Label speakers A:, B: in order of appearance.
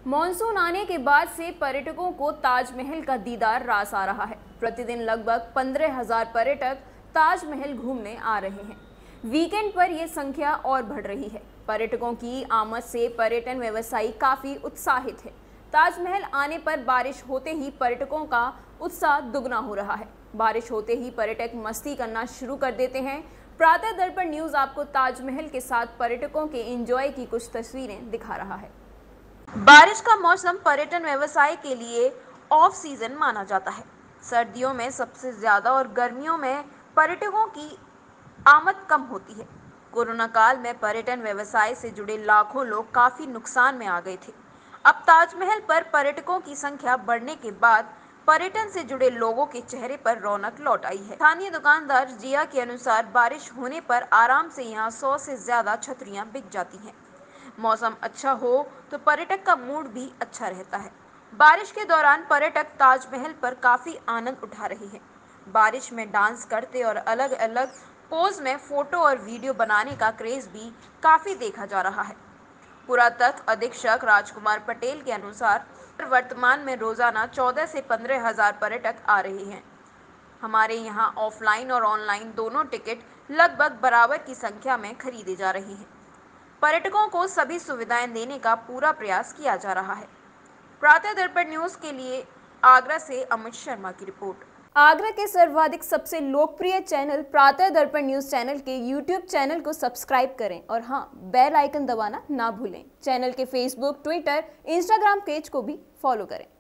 A: Monsoon आने के बाद से पर्यटकों को ताजमहल का दीदार रास आ रहा है। प्रतिदिन लगभग 15,000 पर्यटक ताजमहल घूमने आ रहे हैं। वीकेंड पर यह संख्या और बढ़ रही है। पर्यटकों की आमद से पर्यटन व्यवसायी काफी उत्साहित है। ताजमहल आने पर बारिश होते ही पर्यटकों का उत्साह दुगना हो रहा है। बारिश होते ही पर्यटक मस्ती करना शुरू कर देते हैं। प्रातः दर्पण न्यूज आपको ताजमहल के साथ पर्यटकों के एंजॉय की कुछ तस्वीरें दिखा रहा है। बारिश का मौसम पर्यटन व्यवसाय के लिए ऑफ सीजन माना जाता है। सर्दियों में सबसे ज्यादा और गर्मियों में पर्यटकों की आमद कम होती है। कोरोना काल में पर्यटन व्यवसाय से जुड़े लाखों लोग काफी नुकसान में आ गए थे। अब ताजमहल पर पर्यटकों की संख्या बढ़ने के बाद पर्यटन से जुड़े लोगों के चेहरे पर रौनक लौट आई है। स्थानीय दुकानदार जिया के अनुसार बारिश होने पर आराम से यहाँ 100 से ज्यादा छतरियां बिक जाती हैं। मौसम अच्छा हो तो पर्यटक का मूड भी अच्छा रहता है। बारिश के दौरान पर्यटक ताजमहल पर काफी आनंद उठा रहे हैं। बारिश में डांस करते और अलग अलग पोज में फोटो और वीडियो बनाने का क्रेज भी काफी देखा जा रहा है। पुरातत्व अधीक्षक राजकुमार पटेल के अनुसार वर्तमान में रोजाना 14 से 15,000 पर्यटक आ रहे हैं। हमारे यहाँ ऑफलाइन और ऑनलाइन दोनों टिकट लगभग बराबर की संख्या में खरीदे जा रहे हैं। पर्यटकों को सभी सुविधाएं देने का पूरा प्रयास किया जा रहा है। प्रातः दर्पण न्यूज के लिए आगरा से अमित शर्मा की रिपोर्ट। आगरा के सर्वाधिक सबसे लोकप्रिय channel Pratah Darpan news channel के यूट्यूब चैनल को सब्सक्राइब करें और हाँ, बेल आइकन दबाना ना भूलें। चैनल के फेसबुक, ट्विटर, इंस्टाग्राम पेज को भी फॉलो करें।